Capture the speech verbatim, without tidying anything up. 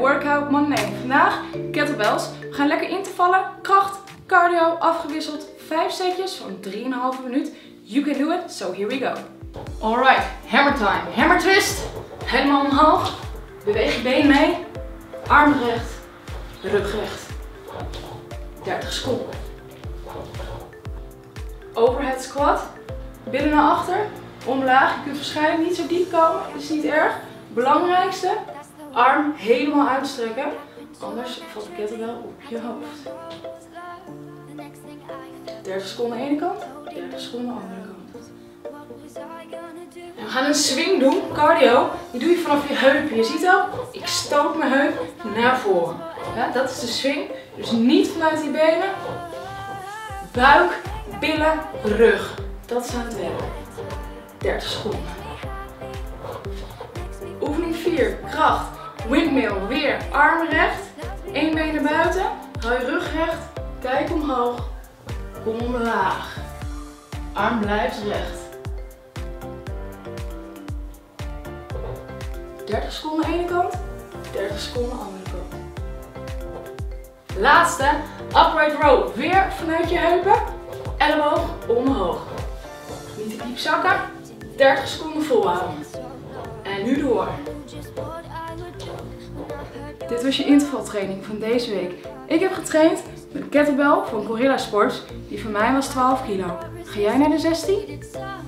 Workout Monday. Vandaag kettlebells. We gaan lekker intervallen, kracht, cardio, afgewisseld. vijf setjes van drie komma vijf minuut. You can do it, so here we go. Alright, hammer time. Hammer twist. Helemaal omhoog. Beweeg je been mee. Arm recht, rug recht. dertig seconden. Overhead squat. Billen naar achter. Omlaag. Je kunt waarschijnlijk niet zo diep komen. Dat is niet erg. Belangrijkste. Arm helemaal uitstrekken. Anders valt de kettlebell op je hoofd. dertig seconden ene kant. dertig seconden andere kant. En we gaan een swing doen. Cardio. Die doe je vanaf je heupen. Je ziet al. Ik stoot mijn heup naar voren. Ja, dat is de swing. Dus niet vanuit die benen. Buik, billen, rug. Dat is aan het werk. dertig seconden. Oefening vier. Kracht. Windmill. Weer armen recht. Eén been naar buiten. Hou je rug recht. Kijk omhoog. Kom omlaag. Arm blijft recht. dertig seconden ene kant. dertig seconden andere kant. Laatste. Upright row. Weer vanuit je heupen. Elleboog omhoog. Niet te diep zakken. dertig seconden volhouden. En nu door. Dit was je intervaltraining van deze week. Ik heb getraind met een kettlebell van Gorilla Sports. Die van mij was twaalf kilo. Ga jij naar de zestien?